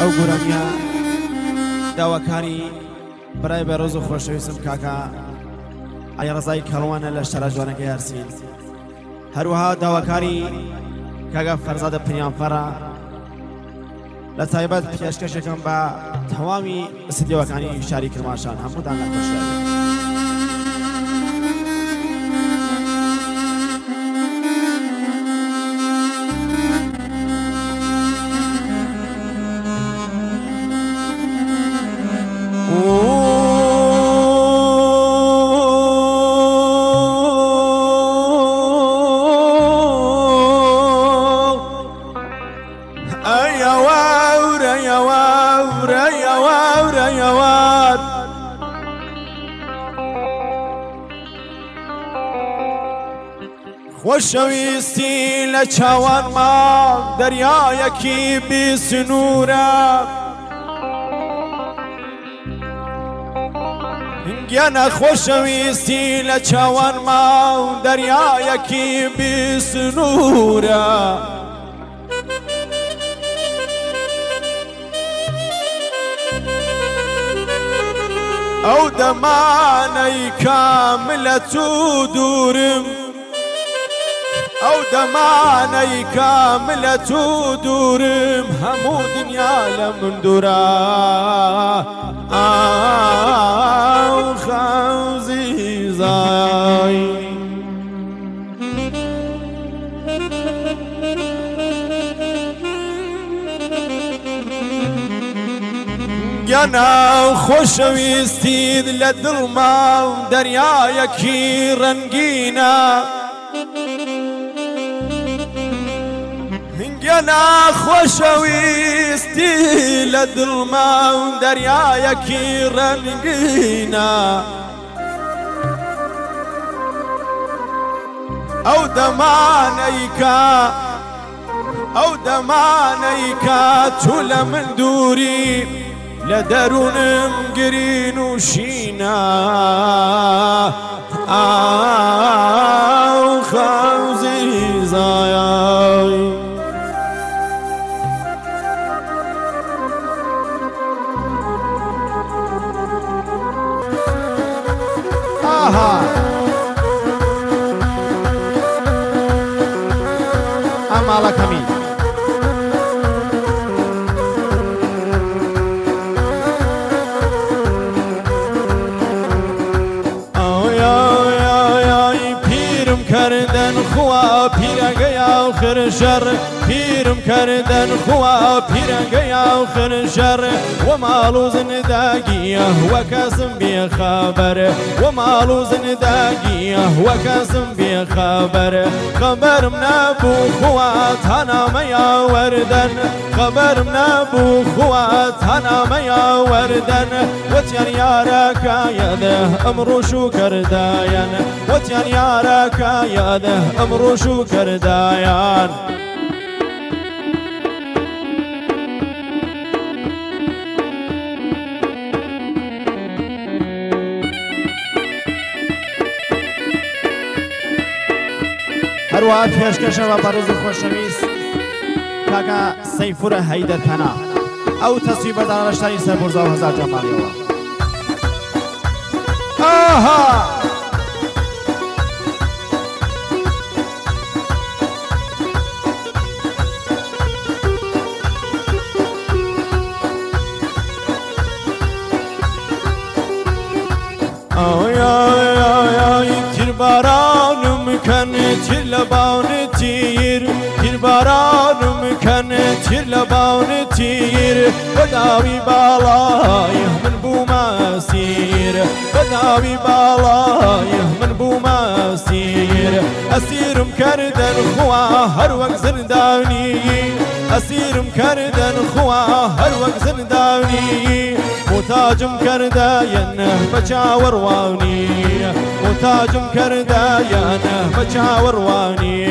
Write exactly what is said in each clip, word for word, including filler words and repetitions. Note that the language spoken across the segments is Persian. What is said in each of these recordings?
ئەو گورانیە داواکاری برای بەڕۆز و خۆشەویستم کاکە عەلیڕەزای کەڵوانە لە شەرە جوانەکەی هەرسین، هەروەها داواکاری کاکە فەرزادە پنیانفەرە لە تایبەت پێشکەشێکم بە تەوامی ستیەوەکانی شاری کرماشان هەمووتان لە خۆشەویست. خۆشەویستی لە چاوانما دەریایەکی بیسنوورە، گیانە خۆشەویستی لە چاوانما دەریایەکی بیسنوورە، ئەو دەمانەی کاملە تو دوورم، ئەو دەمانەی کاملە تو دوورم، هەموو دنیا لە من دوورە، ئاو خەوزیزای گیانە خۆشەویستیت لە دڵما دەریایەکی ڕەنگینە، گیانە خۆشەویستی لە دڵما دەریایەکی ڕەنگینە، ئەو دەمانەی کە ئەو دەمانەی کە تو لە من دووری، لە دەروونم گرین و شینە، ئاو خەوزیزای ئاها ئەماڵەکەمی کردن خوا پیرەگەی ئاخر شەڕ، پیرم کردن خوا پیرەگەی ئاخر شەڕ، وە ماڵ و زندگیە وە کەسم بێخەبەر، وە ماڵ و زندگیە وە کەسم بێخەبەر، خەبەرم نەبوو خوا تەنامەیە وەردەن، خەبەرم نەبوو خوا تەنامەیە وەردەن، وەتیان یارەکایەدە ئەمڕۆژ و کردایەن، وەتیان یارەکایەدە ئەمڕۆژ و کردایان. هەروەها پێشکەشەوە بەڕێز و خۆشەویست کاکە سەیفورە هەیدەرپەنا، ئەو تەسوی بەردان لە شاری سەربورزا و هەزار جەماڵیەوە. ئاها تیربارانم کنه تیر لبان تیر، تیربارانم کنه تیر لبان تیر، بداوی بالای من بوم اسیر، بداوی بالای من بوم اسیر، اسیرم کردن خوا هر وقت زندانی، اسیرم کردن خوا هر وقت زندانی، محتاجم کردایەنە بە چاوەڕوانی، محتاجم کردایەنە بە چاوەڕوانی.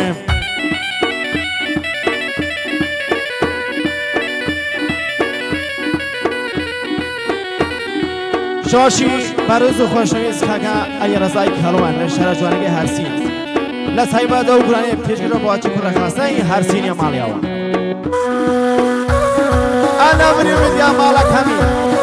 شۆشی بەڕێز و خۆشەویست کاکە عەلیڕەزای کەڵوان لە شەرە جوانەکەی هەرسین، لە تایبەت ئەو گورانەی پێشکەوتە بۆ ئاچی کوڕەخاستەی هەرسینیە ماڵیەوە. نمری بدیا مالک همی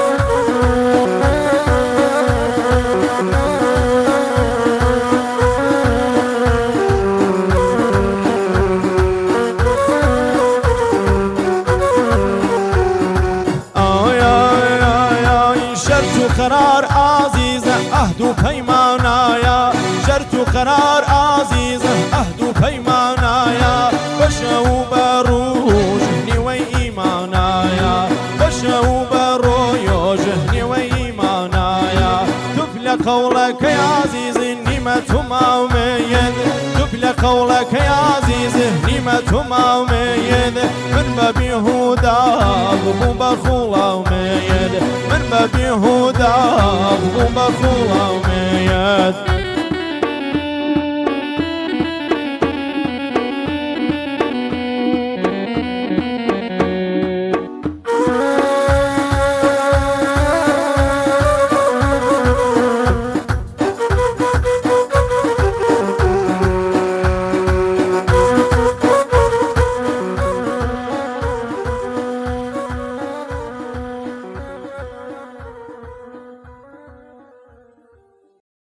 قرار عزيزة أهدو بيمانايا شرط قرار عزيزة أهدو بيمانايا بشو بروج نوي إيمانايا بشو بروج نوي إيمانايا تبلى قولك يا عزيز نعمة مؤميد تبلى قولك يا عزيز نعمة مؤميد من باب يهودا غبو بخولا وميد من باب يهودا غبو بخولا وميد